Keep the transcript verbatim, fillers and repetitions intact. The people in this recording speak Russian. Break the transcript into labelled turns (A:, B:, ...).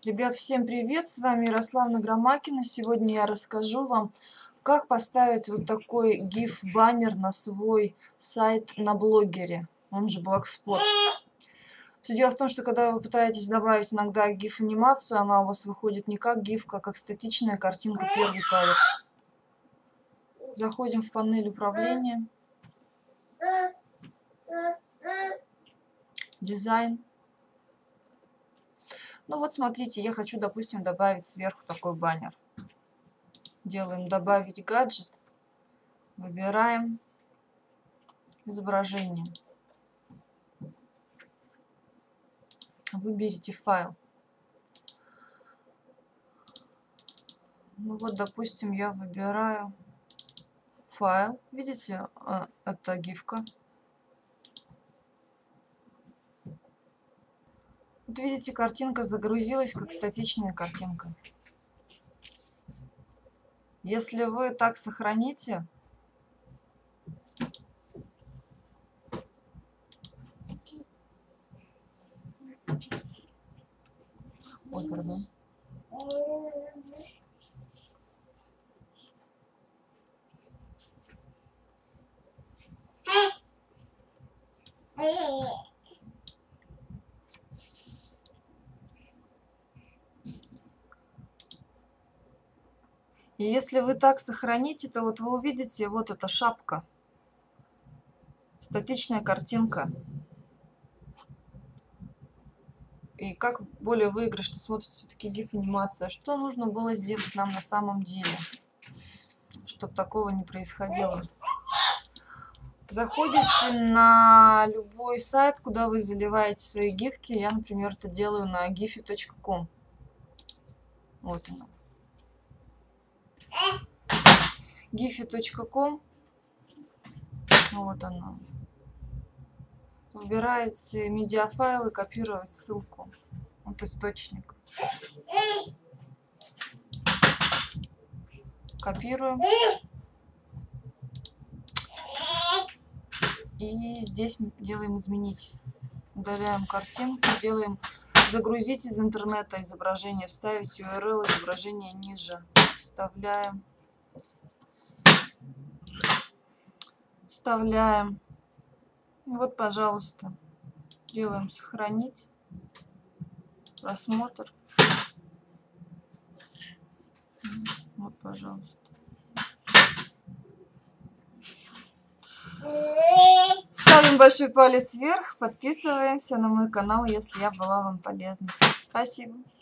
A: Ребят, всем привет! С вами Ярославна Громакина. Сегодня я расскажу вам, как поставить вот такой гиф-баннер на свой сайт на блогере, он же Blogspot. Все дело в том, что когда вы пытаетесь добавить иногда гиф-анимацию, она у вас выходит не как гифка, а как статичная картинка, первый кадр. Заходим в панель управления, дизайн. Ну вот смотрите, я хочу, допустим, добавить сверху такой баннер. Делаем добавить гаджет, выбираем изображение, выберите файл. Ну вот, допустим, я выбираю файл, видите, это гифка. Вот видите, картинка загрузилась как статичная картинка. Если вы так сохраните, ой, пардон. И если вы так сохраните, то вот вы увидите, вот эта шапка, статичная картинка. И как более выигрышно смотрится все-таки гиф-анимация. Что нужно было сделать нам на самом деле, чтобы такого не происходило? Заходите на любой сайт, куда вы заливаете свои гифки. Я, например, это делаю на гифи точка ком. Вот она. гифи точка ком. Вот она. Выбираете медиафайл и копировать ссылку. Вот источник. Копируем. И здесь делаем изменить. Удаляем картинку, делаем загрузить из интернета изображение, вставить ю ар эл изображения ниже. Вставляем. Вставляем. И вот, пожалуйста, делаем сохранить. Просмотр. Вот, пожалуйста. Ставим большой палец вверх, подписываемся на мой канал, если я была вам полезна. Спасибо.